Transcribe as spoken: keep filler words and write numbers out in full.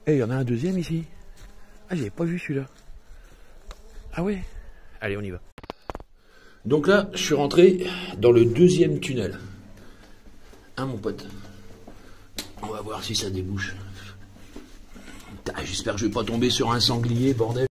Et il y en a un deuxième ici. Ah, j'avais pas vu celui-là. Ah ouais. Allez, on y va. Donc là, je suis rentré dans le deuxième tunnel. Hein, mon pote? On va voir si ça débouche. J'espère que je vais pas tomber sur un sanglier, bordel.